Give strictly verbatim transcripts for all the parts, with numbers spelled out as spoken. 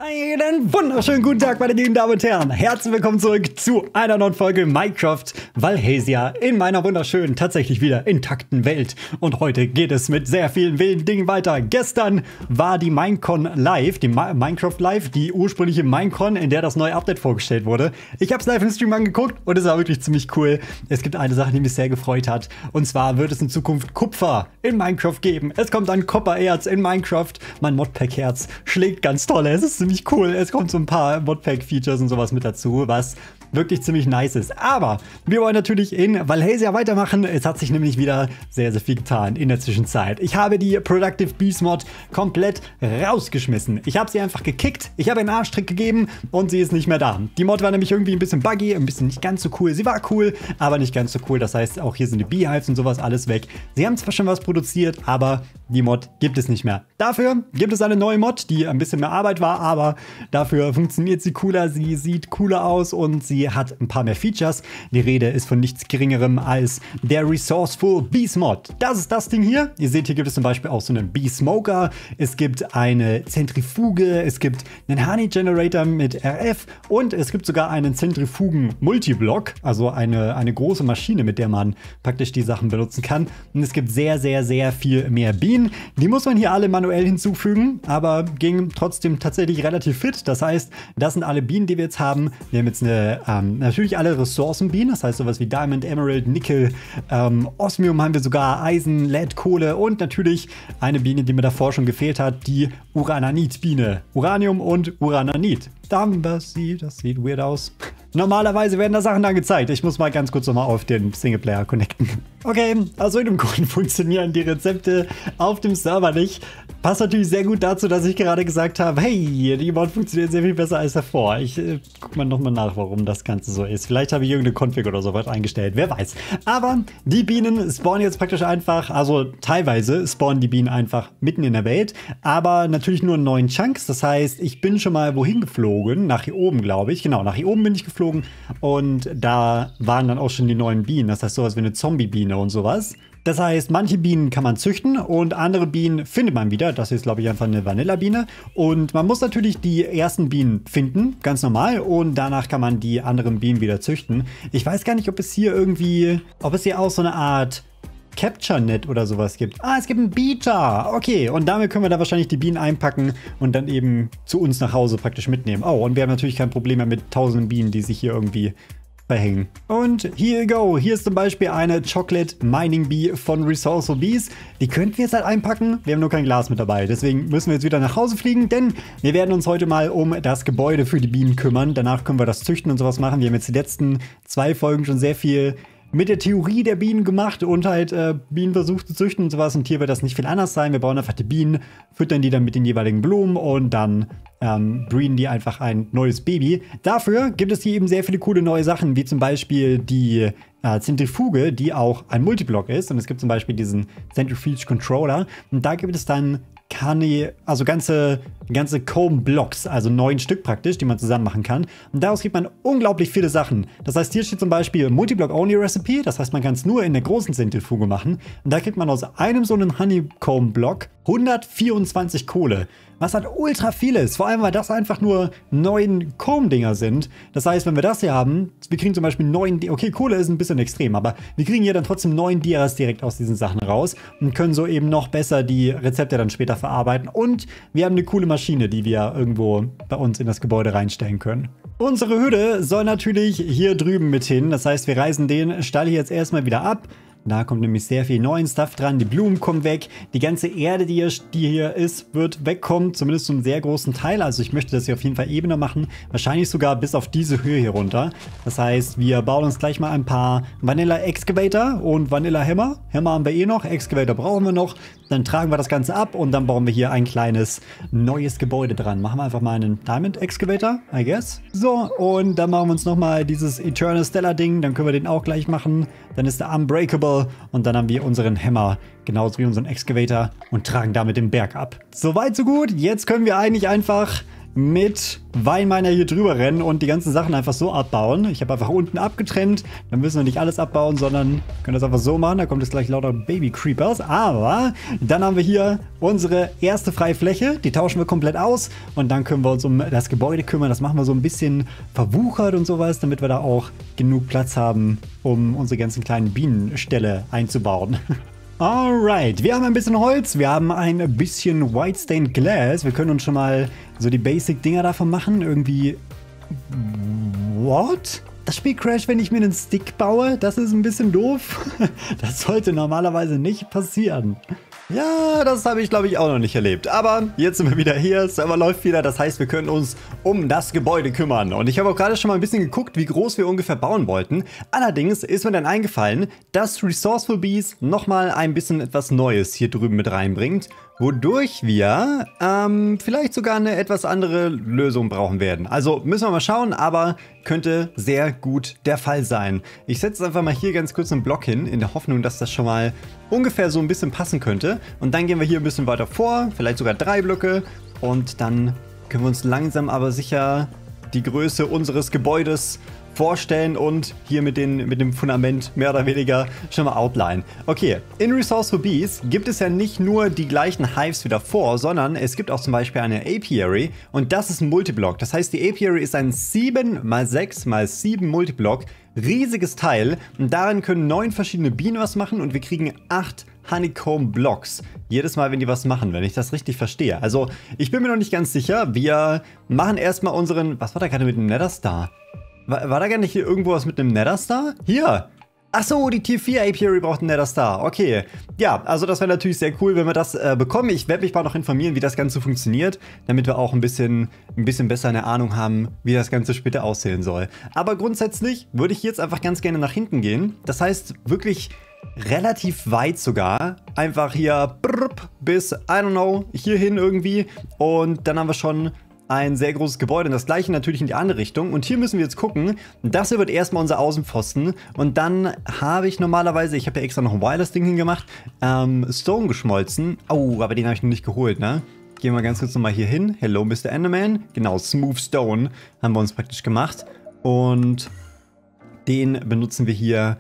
Einen wunderschönen guten Tag, meine lieben Damen und Herren. Herzlich willkommen zurück zu einer neuen Folge Minecraft Valhesia in meiner wunderschönen, tatsächlich wieder intakten Welt. Und heute geht es mit sehr vielen wilden Dingen weiter. Gestern war die Minecon Live, die Mi Minecraft Live, die ursprüngliche Minecon, in der das neue Update vorgestellt wurde. Ich habe es live im Stream angeguckt und es war wirklich ziemlich cool. Es gibt eine Sache, die mich sehr gefreut hat. Und zwar wird es in Zukunft Kupfer in Minecraft geben. Es kommt ein Koppererz in Minecraft. Mein Modpack-Herz schlägt ganz toll. Es ist ziemlich cool. Es kommt so ein paar Modpack-Features und sowas mit dazu, was wirklich ziemlich nice ist. Aber wir wollen natürlich in Valhesia weitermachen. Es hat sich nämlich wieder sehr, sehr viel getan in der Zwischenzeit. Ich habe die Productive Bees Mod komplett rausgeschmissen. Ich habe sie einfach gekickt. Ich habe einen Arschtrick gegeben und sie ist nicht mehr da. Die Mod war nämlich irgendwie ein bisschen buggy, ein bisschen nicht ganz so cool. Sie war cool, aber nicht ganz so cool. Das heißt, auch hier sind die Beehives und sowas alles weg. Sie haben zwar schon was produziert, aber die Mod gibt es nicht mehr. Dafür gibt es eine neue Mod, die ein bisschen mehr Arbeit war, aber dafür funktioniert sie cooler, sie sieht cooler aus und sie hat ein paar mehr Features. Die Rede ist von nichts Geringerem als der Resourceful Bees Mod. Das ist das Ding hier. Ihr seht, hier gibt es zum Beispiel auch so einen Bee Smoker. Es gibt eine Zentrifuge, es gibt einen Honey Generator mit R F und es gibt sogar einen Zentrifugen-Multiblock, also eine, eine große Maschine, mit der man praktisch die Sachen benutzen kann. Und es gibt sehr, sehr, sehr viel mehr Bienen. Die muss man hier alle manuell hinzufügen, aber ging trotzdem tatsächlich relativ fit. Das heißt, das sind alle Bienen, die wir jetzt haben. Wir haben jetzt eine, ähm, natürlich alle Ressourcenbienen, das heißt sowas wie Diamond, Emerald, Nickel, ähm, Osmium haben wir sogar, Eisen, Lead, Kohle und natürlich eine Biene, die mir davor schon gefehlt hat, die Urananit-Biene. Uranium und Urananit. Da haben wir sie, das sieht weird aus. Normalerweise werden da Sachen dann gezeigt. Ich muss mal ganz kurz nochmal auf den Singleplayer connecten. Okay, aus irgendeinem Grund funktionieren die Rezepte auf dem Server nicht. Passt natürlich sehr gut dazu, dass ich gerade gesagt habe, hey, die Mod funktioniert sehr viel besser als davor. Ich äh, guck mal nochmal nach, warum das Ganze so ist. Vielleicht habe ich irgendeine Config oder sowas eingestellt, wer weiß. Aber die Bienen spawnen jetzt praktisch einfach, also teilweise spawnen die Bienen einfach mitten in der Welt, aber natürlich nur in neuen Chunks. Das heißt, ich bin schon mal wohin geflogen, nach hier oben, glaube ich. Genau, nach hier oben bin ich geflogen und da waren dann auch schon die neuen Bienen. Das heißt, sowas wie eine Zombie-Biene und sowas. Das heißt, manche Bienen kann man züchten und andere Bienen findet man wieder. Das ist, glaube ich, einfach eine Vanilla-Biene. Und man muss natürlich die ersten Bienen finden, ganz normal. Und danach kann man die anderen Bienen wieder züchten. Ich weiß gar nicht, ob es hier irgendwie, ob es hier auch so eine Art Capture-Net oder sowas gibt. Ah, es gibt einen Beater. Okay, und damit können wir da wahrscheinlich die Bienen einpacken und dann eben zu uns nach Hause praktisch mitnehmen. Oh, und wir haben natürlich kein Problem mehr mit tausenden Bienen, die sich hier irgendwie verhängen. Und here you go. Hier ist zum Beispiel eine Chocolate Mining Bee von Resourceful Bees. Die könnten wir jetzt halt einpacken. Wir haben nur kein Glas mit dabei. Deswegen müssen wir jetzt wieder nach Hause fliegen, denn wir werden uns heute mal um das Gebäude für die Bienen kümmern. Danach können wir das Züchten und sowas machen. Wir haben jetzt die letzten zwei Folgen schon sehr viel mit der Theorie der Bienen gemacht und halt äh, Bienen versucht zu züchten und sowas. Und hier wird das nicht viel anders sein. Wir bauen einfach die Bienen, füttern die dann mit den jeweiligen Blumen und dann ähm, breeden die einfach ein neues Baby. Dafür gibt es hier eben sehr viele coole neue Sachen, wie zum Beispiel die äh, Zentrifuge, die auch ein Multiblock ist. Und es gibt zum Beispiel diesen Centrifuge Controller. Und da gibt es dann keine, also ganze, ganze Comb-Blocks, also neun Stück praktisch, die man zusammen machen kann. Und daraus kriegt man unglaublich viele Sachen. Das heißt, hier steht zum Beispiel Multiblock-Only-Recipe, das heißt, man kann es nur in der großen Zentrifuge machen. Und da kriegt man aus einem so einen Honeycomb-Block hundertvierundzwanzig Kohle. Was halt ultra viel ist. Vor allem, weil das einfach nur neun Comb-Dinger sind. Das heißt, wenn wir das hier haben, wir kriegen zum Beispiel neun, okay, Kohle ist ein bisschen extrem, aber wir kriegen hier dann trotzdem neun Dias direkt aus diesen Sachen raus und können so eben noch besser die Rezepte dann später verarbeiten. Und wir haben eine coole Maschine, die wir irgendwo bei uns in das Gebäude reinstellen können. Unsere Hütte soll natürlich hier drüben mit hin. Das heißt, wir reißen den Stall hier jetzt erstmal wieder ab. Da kommt nämlich sehr viel neuen Stuff dran. Die Blumen kommen weg. Die ganze Erde, die hier, die hier ist, wird wegkommen. Zumindest zum sehr großen Teil. Also ich möchte das hier auf jeden Fall ebener machen. Wahrscheinlich sogar bis auf diese Höhe hier runter. Das heißt, wir bauen uns gleich mal ein paar Vanilla Excavator und Vanilla Hammer. Hammer haben wir eh noch. Excavator brauchen wir noch. Dann tragen wir das Ganze ab und dann bauen wir hier ein kleines neues Gebäude dran. Machen wir einfach mal einen Diamond Excavator, I guess. So, und dann machen wir uns nochmal dieses Eternal Stellar Ding. Dann können wir den auch gleich machen. Dann ist der Unbreakable und dann haben wir unseren Hammer, genauso wie unseren Excavator und tragen damit den Berg ab. Soweit, so gut. Jetzt können wir eigentlich einfach mit Weinminer hier drüber rennen und die ganzen Sachen einfach so abbauen. Ich habe einfach unten abgetrennt. Dann müssen wir nicht alles abbauen, sondern können das einfach so machen. Da kommt jetzt gleich lauter Baby Creepers. Aber dann haben wir hier unsere erste freie Fläche. Die tauschen wir komplett aus. Und dann können wir uns um das Gebäude kümmern. Das machen wir so ein bisschen verwuchert und sowas, damit wir da auch genug Platz haben, um unsere ganzen kleinen Bienenställe einzubauen. Alright, wir haben ein bisschen Holz, wir haben ein bisschen White Stained Glass. Wir können uns schon mal so die Basic-Dinger davon machen. Irgendwie... What? Das Spiel crasht, wenn ich mir einen Stick baue? Das ist ein bisschen doof. Das sollte normalerweise nicht passieren. Ja, das habe ich, glaube ich, auch noch nicht erlebt. Aber jetzt sind wir wieder hier, Server läuft wieder, das heißt, wir können uns um das Gebäude kümmern. Und ich habe auch gerade schon mal ein bisschen geguckt, wie groß wir ungefähr bauen wollten. Allerdings ist mir dann eingefallen, dass Resourceful Bees nochmal ein bisschen etwas Neues hier drüben mit reinbringt, wodurch wir ähm, vielleicht sogar eine etwas andere Lösung brauchen werden. Also müssen wir mal schauen, aber könnte sehr gut der Fall sein. Ich setze einfach mal hier ganz kurz einen Block hin, in der Hoffnung, dass das schon mal ungefähr so ein bisschen passen könnte. Und dann gehen wir hier ein bisschen weiter vor, vielleicht sogar drei Blöcke. Und dann können wir uns langsam aber sicher die Größe unseres Gebäudes vorstellen und hier mit, den, mit dem Fundament mehr oder weniger schon mal outline. Okay, in Resourceful Bees gibt es ja nicht nur die gleichen Hives wie davor, sondern es gibt auch zum Beispiel eine Apiary und das ist ein Multiblock. Das heißt, die Apiary ist ein sieben mal sechs mal sieben Multiblock, riesiges Teil und darin können neun verschiedene Bienen was machen und wir kriegen acht Honeycomb Blocks. Jedes Mal, wenn die was machen, wenn ich das richtig verstehe. Also, ich bin mir noch nicht ganz sicher. Wir machen erstmal unseren... Was war da gerade mit dem Nether Star? War, war da gar nicht hier irgendwo was mit einem Nether Star? Hier! Achso, die Tier vier Apiary braucht einen Nether Star. Okay. Ja, also das wäre natürlich sehr cool, wenn wir das äh, bekommen. Ich werde mich mal noch informieren, wie das Ganze funktioniert, damit wir auch ein bisschen, ein bisschen besser eine Ahnung haben, wie das Ganze später aussehen soll. Aber grundsätzlich würde ich jetzt einfach ganz gerne nach hinten gehen. Das heißt, wirklich relativ weit sogar. Einfach hier bis, I don't know, hierhin irgendwie. Und dann haben wir schon ein sehr großes Gebäude und das gleiche natürlich in die andere Richtung. Und hier müssen wir jetzt gucken, das hier wird erstmal unser Außenpfosten und dann habe ich normalerweise, ich habe ja extra noch ein Wireless-Ding hingemacht, ähm, Stone geschmolzen. Oh, aber den habe ich noch nicht geholt, ne? Gehen wir ganz kurz nochmal hier hin. Hello, Mister Enderman. Genau, Smooth Stone haben wir uns praktisch gemacht. Und den benutzen wir hier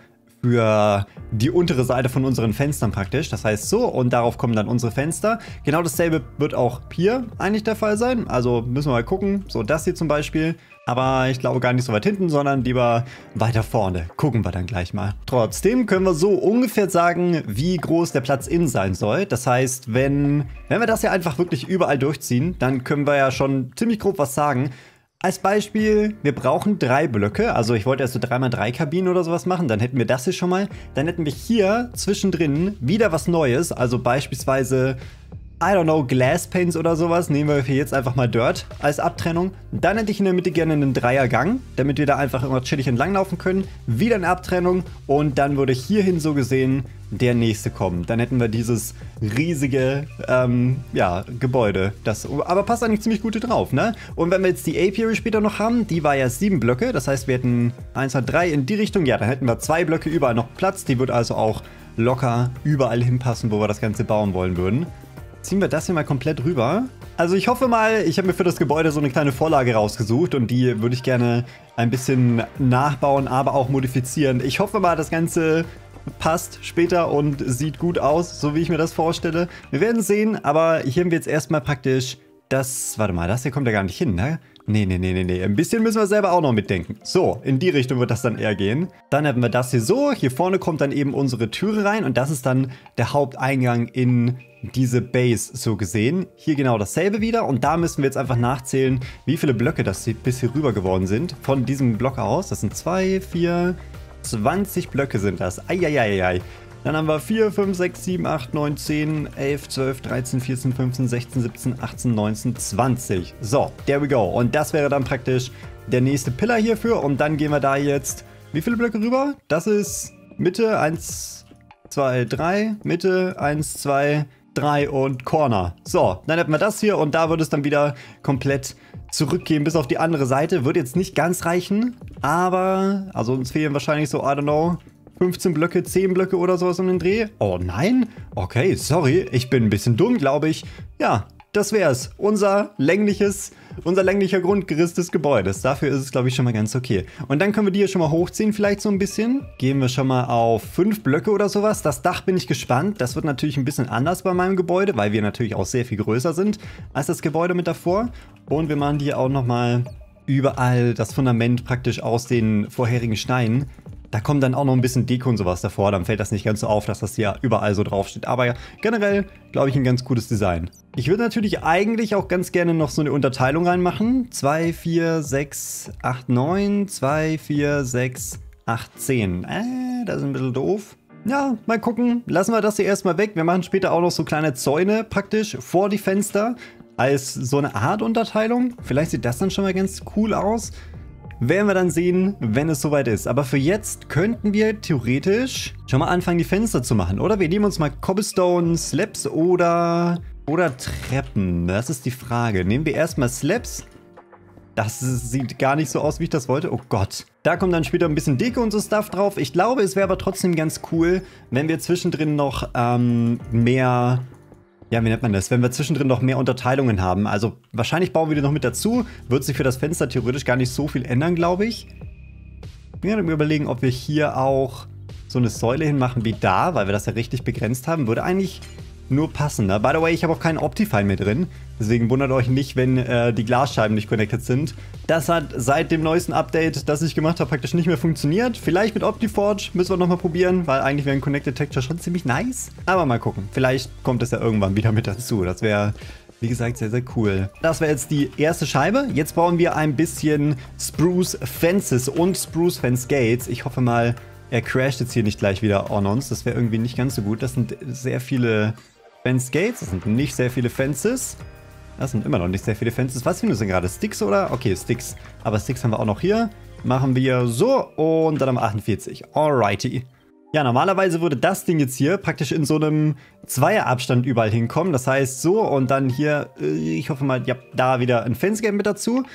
für die untere Seite von unseren Fenstern praktisch. Das heißt so, und darauf kommen dann unsere Fenster. Genau dasselbe wird auch hier eigentlich der Fall sein. Also müssen wir mal gucken. So, das hier zum Beispiel. Aber ich glaube gar nicht so weit hinten, sondern lieber weiter vorne. Gucken wir dann gleich mal. Trotzdem können wir so ungefähr sagen, wie groß der Platz innen sein soll. Das heißt, wenn, wenn wir das ja einfach wirklich überall durchziehen, dann können wir ja schon ziemlich grob was sagen. Als Beispiel, wir brauchen drei Blöcke, also ich wollte erst so drei mal drei Kabinen oder sowas machen, dann hätten wir das hier schon mal. Dann hätten wir hier zwischendrin wieder was Neues, also beispielsweise, I don't know, Glass Panes oder sowas, nehmen wir hier jetzt einfach mal Dirt als Abtrennung. Dann hätte ich in der Mitte gerne einen Dreiergang, damit wir da einfach immer chillig entlanglaufen können. Wieder eine Abtrennung und dann würde hierhin so gesehen der nächste kommen. Dann hätten wir dieses riesige ähm, ja, Gebäude. Das, aber passt eigentlich ziemlich gut drauf, ne? Und wenn wir jetzt die Apiary später noch haben, die war ja sieben Blöcke. Das heißt, wir hätten eins, zwei, drei in die Richtung. Ja, dann hätten wir zwei Blöcke überall noch Platz. Die wird also auch locker überall hinpassen, wo wir das Ganze bauen wollen würden. Ziehen wir das hier mal komplett rüber. Also ich hoffe mal, ich habe mir für das Gebäude so eine kleine Vorlage rausgesucht und die würde ich gerne ein bisschen nachbauen, aber auch modifizieren. Ich hoffe mal, das Ganze passt später und sieht gut aus, so wie ich mir das vorstelle. Wir werden sehen, aber hier haben wir jetzt erstmal praktisch das... Warte mal, das hier kommt ja gar nicht hin, ne? Nee, nee, nee, nee, nee. Ein bisschen müssen wir selber auch noch mitdenken. So, in die Richtung wird das dann eher gehen. Dann haben wir das hier so. Hier vorne kommt dann eben unsere Türe rein und das ist dann der Haupteingang in diese Base, so gesehen. Hier genau dasselbe wieder und da müssen wir jetzt einfach nachzählen, wie viele Blöcke das bis hier rüber geworden sind. Von diesem Block aus. Das sind zwei, vier, zwanzig Blöcke sind das. Eieieiei. Dann haben wir vier, fünf, sechs, sieben, acht, neun, zehn, elf, zwölf, dreizehn, vierzehn, fünfzehn, sechzehn, siebzehn, achtzehn, neunzehn, zwanzig. So, there we go. Und das wäre dann praktisch der nächste Pillar hierfür. Und dann gehen wir da jetzt, wie viele Blöcke rüber? Das ist Mitte, eins, zwei, drei, Mitte, eins, zwei, drei und Corner. So, dann hätten wir das hier und da würde es dann wieder komplett zurückgehen bis auf die andere Seite. Wird jetzt nicht ganz reichen, aber, also uns fehlen wahrscheinlich so, I don't know, fünfzehn Blöcke, zehn Blöcke oder sowas um den Dreh. Oh nein? Okay, sorry, ich bin ein bisschen dumm, glaube ich. Ja, das wär's. Unser längliches unser länglicher Grundgerüst des Gebäudes. Dafür ist es, glaube ich, schon mal ganz okay. Und dann können wir die hier schon mal hochziehen, vielleicht so ein bisschen. Gehen wir schon mal auf fünf Blöcke oder sowas. Das Dach bin ich gespannt. Das wird natürlich ein bisschen anders bei meinem Gebäude, weil wir natürlich auch sehr viel größer sind als das Gebäude mit davor. Und wir machen hier auch nochmal überall das Fundament praktisch aus den vorherigen Steinen. Da kommt dann auch noch ein bisschen Deko und sowas davor, dann fällt das nicht ganz so auf, dass das hier überall so drauf steht. Aber ja, generell, glaube ich, ein ganz cooles Design. Ich würde natürlich eigentlich auch ganz gerne noch so eine Unterteilung reinmachen. zwei, vier, sechs, acht, neun, zwei, vier, sechs, acht, zehn. Äh, das ist ein bisschen doof. Ja, mal gucken. Lassen wir das hier erstmal weg. Wir machen später auch noch so kleine Zäune praktisch vor die Fenster als so eine Art Unterteilung. Vielleicht sieht das dann schon mal ganz cool aus. Werden wir dann sehen, wenn es soweit ist. Aber für jetzt könnten wir theoretisch schon mal anfangen, die Fenster zu machen. Oder wir nehmen uns mal Cobblestone, Slabs oder, oder Treppen. Das ist die Frage. Nehmen wir erstmal Slabs. Das sieht gar nicht so aus, wie ich das wollte. Oh Gott. Da kommt dann später ein bisschen Deko und so Stuff drauf. Ich glaube, es wäre aber trotzdem ganz cool, wenn wir zwischendrin noch ähm, mehr... Ja, wie nennt man das? Wenn wir zwischendrin noch mehr Unterteilungen haben. Also wahrscheinlich bauen wir die noch mit dazu. Wird sich für das Fenster theoretisch gar nicht so viel ändern, glaube ich. Ich bin gerade überlegen, ob wir hier auch so eine Säule hinmachen wie da, weil wir das ja richtig begrenzt haben. Würde eigentlich nur passen. Ne? By the way, ich habe auch keinen Optifine mehr drin. Deswegen wundert euch nicht, wenn äh, die Glasscheiben nicht connected sind. Das hat seit dem neuesten Update, das ich gemacht habe, praktisch nicht mehr funktioniert. Vielleicht mit Optiforge müssen wir nochmal probieren, weil eigentlich wäre ein Connected Texture schon ziemlich nice. Aber mal gucken. Vielleicht kommt es ja irgendwann wieder mit dazu. Das wäre, wie gesagt, sehr, sehr cool. Das wäre jetzt die erste Scheibe. Jetzt bauen wir ein bisschen Spruce Fences und Spruce Fence Gates. Ich hoffe mal, er crasht jetzt hier nicht gleich wieder on uns. Das wäre irgendwie nicht ganz so gut. Das sind sehr viele Fence Gates. Das sind nicht sehr viele Fences. Das sind immer noch nicht sehr viele Fences. Was findest du denn gerade? Sticks oder? Okay, Sticks. Aber Sticks haben wir auch noch hier. Machen wir so und dann am achtundvierzig. Alrighty. Ja, normalerweise würde das Ding jetzt hier praktisch in so einem Zweierabstand überall hinkommen. Das heißt so und dann hier, ich hoffe mal, ja, da wieder ein Fence Gate mit dazu.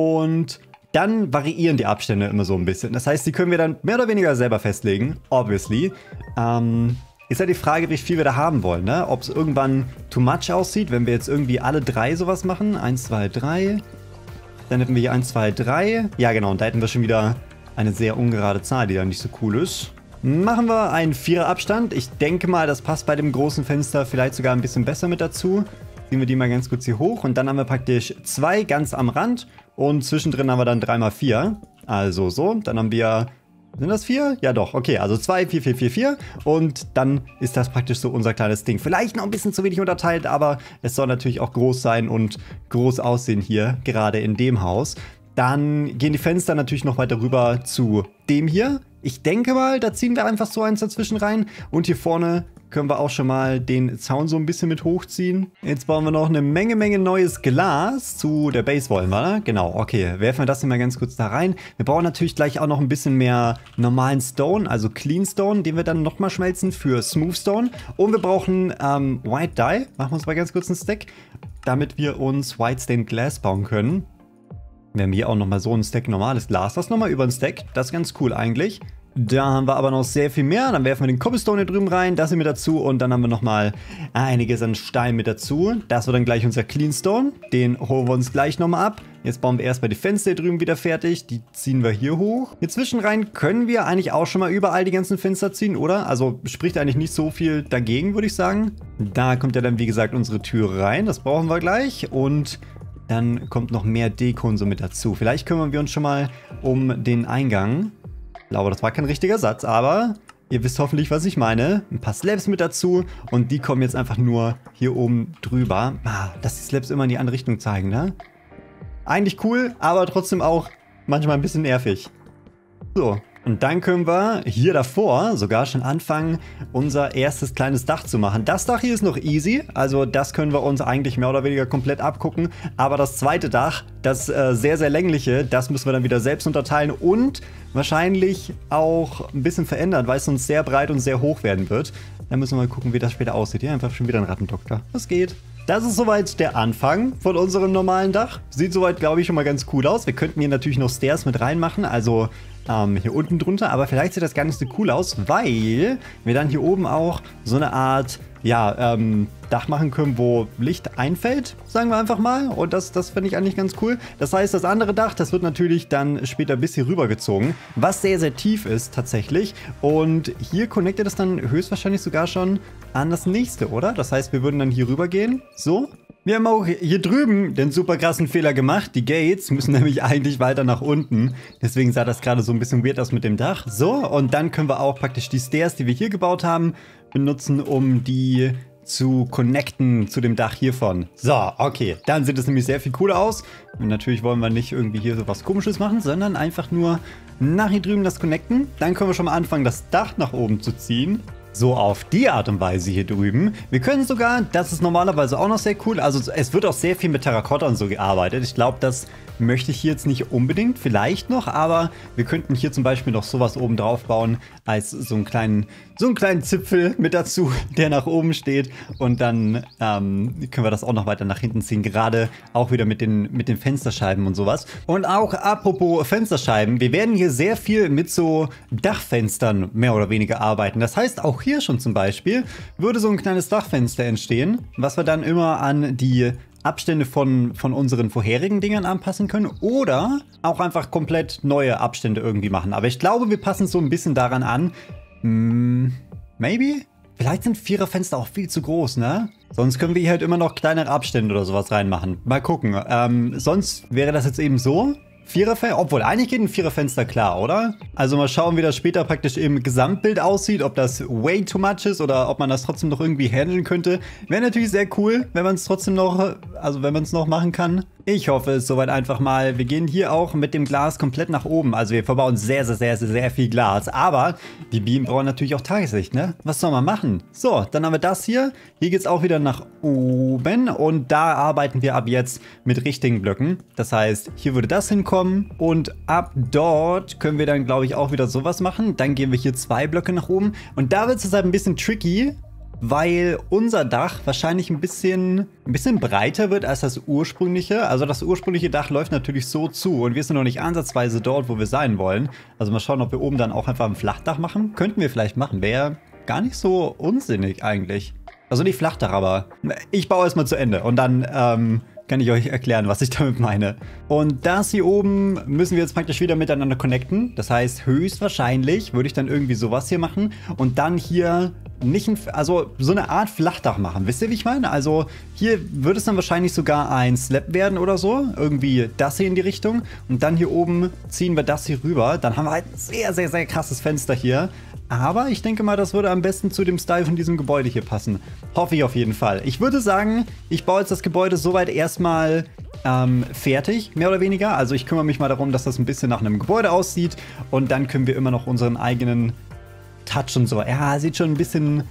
Und dann variieren die Abstände immer so ein bisschen. Das heißt, die können wir dann mehr oder weniger selber festlegen. Obviously. Ähm... Ist ja die Frage, wie viel wir da haben wollen, ne? Ob es irgendwann too much aussieht, wenn wir jetzt irgendwie alle drei sowas machen. eins, zwei, drei. Dann hätten wir hier eins, zwei, drei. Ja, genau. Und da hätten wir schon wieder eine sehr ungerade Zahl, die dann nicht so cool ist. Machen wir einen Vierer-Abstand. Ich denke mal, das passt bei dem großen Fenster vielleicht sogar ein bisschen besser mit dazu. Ziehen wir die mal ganz kurz hier hoch. Und dann haben wir praktisch zwei ganz am Rand. Und zwischendrin haben wir dann drei mal vier. Also so. Dann haben wir... Sind das vier? Ja doch, okay, also zwei, vier, vier, vier, vier und dann ist das praktisch so unser kleines Ding. Vielleicht noch ein bisschen zu wenig unterteilt, aber es soll natürlich auch groß sein und groß aussehen hier, gerade in dem Haus. Dann gehen die Fenster natürlich noch weiter rüber zu dem hier. Ich denke mal, da ziehen wir einfach so eins dazwischen rein und hier vorne können wir auch schon mal den Zaun so ein bisschen mit hochziehen. Jetzt bauen wir noch eine Menge, Menge neues Glas zu der Base, wollen wir, ne? Genau, okay. Werfen wir das hier mal ganz kurz da rein. Wir brauchen natürlich gleich auch noch ein bisschen mehr normalen Stone, also Clean Stone, den wir dann nochmal schmelzen für Smooth Stone. Und wir brauchen ähm, White Dye. Machen wir uns mal ganz kurz einen Stack, damit wir uns White Stained Glass bauen können. Wir haben hier auch nochmal so ein Stack normales Glas. Das nochmal über ein Stack. Das ist ganz cool eigentlich. Da haben wir aber noch sehr viel mehr. Dann werfen wir den Cobblestone hier drüben rein, das hier mit dazu und dann haben wir nochmal einiges an Stein mit dazu. Das wird dann gleich unser Cleanstone. Den holen wir uns gleich nochmal ab. Jetzt bauen wir erstmal die Fenster hier drüben wieder fertig. Die ziehen wir hier hoch. Hier zwischen rein können wir eigentlich auch schon mal überall die ganzen Fenster ziehen, oder? Also spricht eigentlich nicht so viel dagegen, würde ich sagen. Da kommt ja dann, wie gesagt, unsere Tür rein. Das brauchen wir gleich. Und dann kommt noch mehr Deko und so mit dazu. Vielleicht kümmern wir uns schon mal um den Eingang. Ich glaube, das war kein richtiger Satz, aber ihr wisst hoffentlich, was ich meine. Ein paar Slabs mit dazu und die kommen jetzt einfach nur hier oben drüber. Ah, dass die Slabs immer in die andere Richtung zeigen, ne? Eigentlich cool, aber trotzdem auch manchmal ein bisschen nervig. So, und dann können wir hier davor sogar schon anfangen, unser erstes kleines Dach zu machen. Das Dach hier ist noch easy, also das können wir uns eigentlich mehr oder weniger komplett abgucken. Aber das zweite Dach, das äh, sehr, sehr längliche, das müssen wir dann wieder selbst unterteilen und wahrscheinlich auch ein bisschen verändern, weil es sonst sehr breit und sehr hoch werden wird. Dann müssen wir mal gucken, wie das später aussieht. Hier einfach schon wieder ein Rattendoktor. Das geht. Das ist soweit der Anfang von unserem normalen Dach. Sieht soweit, glaube ich, schon mal ganz cool aus. Wir könnten hier natürlich noch Stairs mit reinmachen, also ähm, hier unten drunter. Aber vielleicht sieht das gar nicht so cool aus, weil wir dann hier oben auch so eine Art ja, ähm, Dach machen können, wo Licht einfällt, sagen wir einfach mal. Und das, das finde ich eigentlich ganz cool. Das heißt, das andere Dach, das wird natürlich dann später bis hier rübergezogen, was sehr, sehr tief ist tatsächlich. Und hier connectet es dann höchstwahrscheinlich sogar schon an das nächste, oder? Das heißt, wir würden dann hier rüber gehen, so. Wir haben auch hier drüben den super krassen Fehler gemacht. Die Gates müssen nämlich eigentlich weiter nach unten. Deswegen sah das gerade so ein bisschen weird aus mit dem Dach. So, und dann können wir auch praktisch die Stairs, die wir hier gebaut haben, benutzen, um die zu connecten zu dem Dach hiervon. So, okay. Dann sieht es nämlich sehr viel cooler aus. Und natürlich wollen wir nicht irgendwie hier so was Komisches machen, sondern einfach nur nach hier drüben das connecten. Dann können wir schon mal anfangen, das Dach nach oben zu ziehen. So auf die Art und Weise hier drüben. Wir können sogar, das ist normalerweise auch noch sehr cool, also es wird auch sehr viel mit Terrakotta und so gearbeitet. Ich glaube, das möchte ich hier jetzt nicht unbedingt, vielleicht noch, aber wir könnten hier zum Beispiel noch sowas oben drauf bauen, als so einen kleinen, so einen kleinen Zipfel mit dazu, der nach oben steht. Und dann ähm, können wir das auch noch weiter nach hinten ziehen, gerade auch wieder mit den, mit den Fensterscheiben und sowas. Und auch apropos Fensterscheiben, wir werden hier sehr viel mit so Dachfenstern mehr oder weniger arbeiten. Das heißt, auch hier schon zum Beispiel würde so ein kleines Dachfenster entstehen, was wir dann immer an die Abstände von, von unseren vorherigen Dingern anpassen können oder auch einfach komplett neue Abstände irgendwie machen. Aber ich glaube, wir passen es so ein bisschen daran an. Hm, maybe? Vielleicht sind Viererfenster auch viel zu groß, ne? Sonst können wir hier halt immer noch kleinere Abstände oder sowas reinmachen. Mal gucken. Ähm, sonst wäre das jetzt eben so. Viererfenster, obwohl eigentlich geht ein Viererfenster klar, oder? Also mal schauen, wie das später praktisch im Gesamtbild aussieht, ob das way too much ist oder ob man das trotzdem noch irgendwie handeln könnte. Wäre natürlich sehr cool, wenn man es trotzdem noch, also wenn man es noch machen kann. Ich hoffe es soweit einfach mal. Wir gehen hier auch mit dem Glas komplett nach oben. Also wir verbauen sehr, sehr, sehr, sehr, sehr viel Glas. Aber die Bienen brauchen natürlich auch Tageslicht, ne? Was soll man machen? So, dann haben wir das hier. Hier geht es auch wieder nach oben. Und da arbeiten wir ab jetzt mit richtigen Blöcken. Das heißt, hier würde das hinkommen. Und ab dort können wir dann, glaube ich, auch wieder sowas machen. Dann gehen wir hier zwei Blöcke nach oben. Und da wird es halt ein bisschen tricky, weil unser Dach wahrscheinlich ein bisschen, ein bisschen breiter wird als das ursprüngliche. Also das ursprüngliche Dach läuft natürlich so zu und wir sind noch nicht ansatzweise dort, wo wir sein wollen. Also mal schauen, ob wir oben dann auch einfach ein Flachdach machen. Könnten wir vielleicht machen, wäre gar nicht so unsinnig eigentlich. Also nicht Flachdach, aber ich baue erstmal zu Ende und dann ähm, kann ich euch erklären, was ich damit meine. Und das hier oben müssen wir jetzt praktisch wieder miteinander connecten. Das heißt, höchstwahrscheinlich würde ich dann irgendwie sowas hier machen und dann hier nicht ein, also so eine Art Flachdach machen. Wisst ihr, wie ich meine? Also hier würde es dann wahrscheinlich sogar ein Slab werden oder so. Irgendwie das hier in die Richtung. Und dann hier oben ziehen wir das hier rüber. Dann haben wir halt ein sehr, sehr, sehr krasses Fenster hier. Aber ich denke mal, das würde am besten zu dem Style von diesem Gebäude hier passen. Hoffe ich auf jeden Fall. Ich würde sagen, ich baue jetzt das Gebäude soweit erstmal ähm, fertig, mehr oder weniger. Also ich kümmere mich mal darum, dass das ein bisschen nach einem Gebäude aussieht. Und dann können wir immer noch unseren eigenen Touch und so. Ja, sieht schon ein bisschen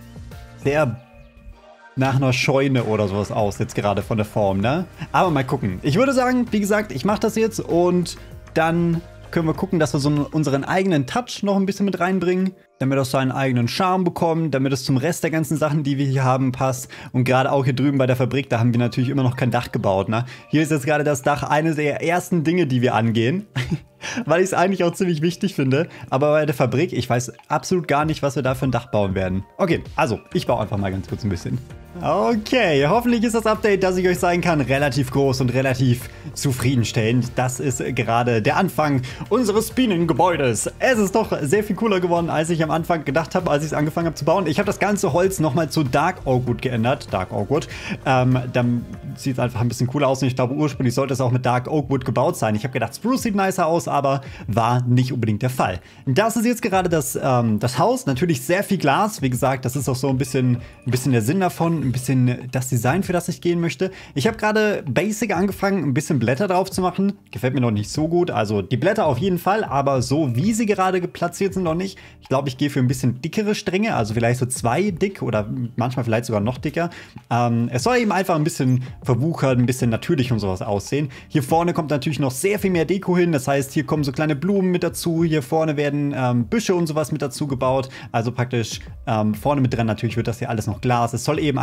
sehr nach einer Scheune oder sowas aus, jetzt gerade von der Form, ne? Aber mal gucken. Ich würde sagen, wie gesagt, ich mache das jetzt und dann können wir gucken, dass wir so unseren eigenen Touch noch ein bisschen mit reinbringen, damit es seinen eigenen Charme bekommt, damit es zum Rest der ganzen Sachen, die wir hier haben, passt. Und gerade auch hier drüben bei der Fabrik, da haben wir natürlich immer noch kein Dach gebaut, ne? Hier ist jetzt gerade das Dach eine der ersten Dinge, die wir angehen. Weil ich es eigentlich auch ziemlich wichtig finde. Aber bei der Fabrik, ich weiß absolut gar nicht, was wir da für ein Dach bauen werden. Okay, also, ich baue einfach mal ganz kurz ein bisschen. Okay, hoffentlich ist das Update, das ich euch zeigen kann, relativ groß und relativ zufriedenstellend. Das ist gerade der Anfang unseres Bienengebäudes. Es ist doch sehr viel cooler geworden, als ich am Anfang gedacht habe, als ich es angefangen habe zu bauen. Ich habe das ganze Holz nochmal zu Dark Oakwood geändert. Dark Oakwood. Ähm, dann sieht es einfach ein bisschen cooler aus und ich glaube, ursprünglich sollte es auch mit Dark Oakwood gebaut sein. Ich habe gedacht, Spruce sieht nicer aus, aber war nicht unbedingt der Fall. Das ist jetzt gerade das, ähm, das Haus. Natürlich sehr viel Glas. Wie gesagt, das ist auch so ein bisschen, ein bisschen der Sinn davon. Ein bisschen das Design, für das ich gehen möchte. Ich habe gerade Basic angefangen, ein bisschen Blätter drauf zu machen. Gefällt mir noch nicht so gut. Also die Blätter auf jeden Fall, aber so wie sie gerade platziert sind noch nicht. Ich glaube, ich gehe für ein bisschen dickere Stränge, also vielleicht so zwei dick oder manchmal vielleicht sogar noch dicker. Ähm, es soll eben einfach ein bisschen verwuchert, ein bisschen natürlich und sowas aussehen. Hier vorne kommt natürlich noch sehr viel mehr Deko hin. Das heißt, hier kommen so kleine Blumen mit dazu. Hier vorne werden ähm, Büsche und sowas mit dazu gebaut. Also praktisch ähm, vorne mit dran natürlich wird das hier alles noch Glas. Es soll eben einfach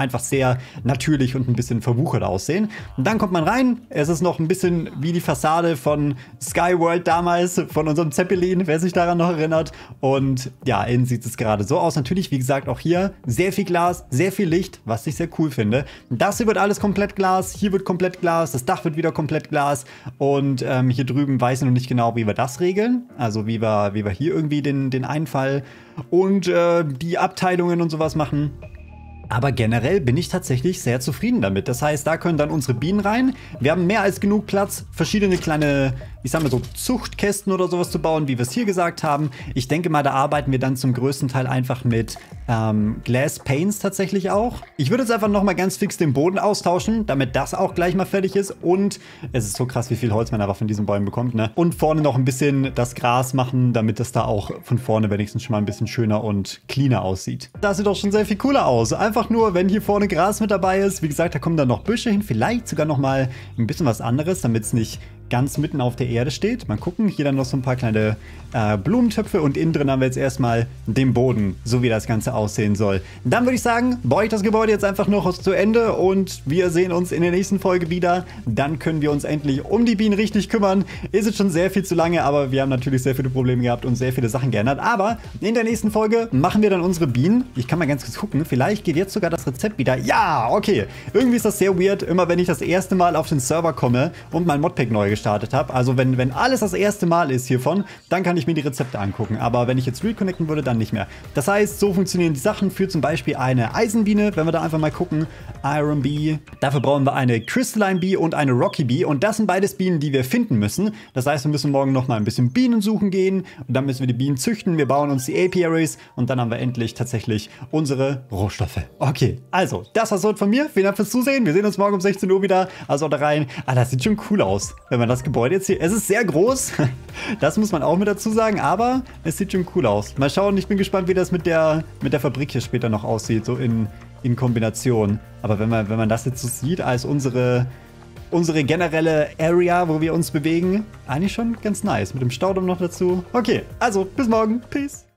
einfach sehr natürlich und ein bisschen verwuchert aussehen. Und dann kommt man rein, es ist noch ein bisschen wie die Fassade von Skyworld damals, von unserem Zeppelin, wer sich daran noch erinnert. Und ja, innen sieht es gerade so aus. Natürlich, wie gesagt, auch hier sehr viel Glas, sehr viel Licht, was ich sehr cool finde. Das hier wird alles komplett Glas, hier wird komplett Glas, das Dach wird wieder komplett Glas. Und ähm, hier drüben weiß ich noch nicht genau, wie wir das regeln. Also wie wir, wie wir hier irgendwie den, den Einfall und äh, die Abteilungen und sowas machen. Aber generell bin ich tatsächlich sehr zufrieden damit. Das heißt, da können dann unsere Bienen rein. Wir haben mehr als genug Platz, verschiedene kleine, ich sag mal so, Zuchtkästen oder sowas zu bauen, wie wir es hier gesagt haben. Ich denke mal, da arbeiten wir dann zum größten Teil einfach mit ähm, Glass Panes tatsächlich auch. Ich würde jetzt einfach nochmal ganz fix den Boden austauschen, damit das auch gleich mal fertig ist. Und es ist so krass, wie viel Holz man einfach von diesen Bäumen bekommt, ne? Und vorne noch ein bisschen das Gras machen, damit das da auch von vorne wenigstens schon mal ein bisschen schöner und cleaner aussieht. Das sieht doch schon sehr viel cooler aus. Einfach nur, wenn hier vorne Gras mit dabei ist. Wie gesagt, da kommen dann noch Büsche hin. Vielleicht sogar noch mal ein bisschen was anderes, damit es nicht ganz mitten auf der Erde steht. Mal gucken, hier dann noch so ein paar kleine äh, Blumentöpfe und innen drin haben wir jetzt erstmal den Boden, so wie das Ganze aussehen soll. Dann würde ich sagen, baue ich das Gebäude jetzt einfach noch zu Ende und wir sehen uns in der nächsten Folge wieder. Dann können wir uns endlich um die Bienen richtig kümmern. Ist jetzt schon sehr viel zu lange, aber wir haben natürlich sehr viele Probleme gehabt und sehr viele Sachen geändert. Aber in der nächsten Folge machen wir dann unsere Bienen. Ich kann mal ganz kurz gucken, vielleicht geht jetzt sogar das Rezept wieder. Ja, okay. Irgendwie ist das sehr weird, immer wenn ich das erste Mal auf den Server komme und mein Modpack neu gestartet habe. Also wenn, wenn alles das erste Mal ist hiervon, dann kann ich mir die Rezepte angucken. Aber wenn ich jetzt reconnecten würde, dann nicht mehr. Das heißt, so funktionieren die Sachen für zum Beispiel eine Eisenbiene, wenn wir da einfach mal gucken. Iron Bee. Dafür brauchen wir eine Crystalline Bee und eine Rocky Bee. Und das sind beides Bienen, die wir finden müssen. Das heißt, wir müssen morgen noch mal ein bisschen Bienen suchen gehen. Und dann müssen wir die Bienen züchten. Wir bauen uns die Apiaries. Und dann haben wir endlich tatsächlich unsere Rohstoffe. Okay, also, das war's von mir. Vielen Dank fürs Zusehen. Wir sehen uns morgen um sechzehn Uhr wieder. Also da rein. Ah, das sieht schon cool aus, wenn man das Gebäude jetzt hier... Es ist sehr groß. Das muss man auch mit dazu sagen. Aber es sieht schon cool aus. Mal schauen. Ich bin gespannt, wie das mit der, mit der Fabrik hier später noch aussieht. So in... in Kombination. Aber wenn man, wenn man das jetzt so sieht als unsere, unsere generelle Area, wo wir uns bewegen, eigentlich schon ganz nice. Mit dem Staudamm noch dazu. Okay, also bis morgen. Peace.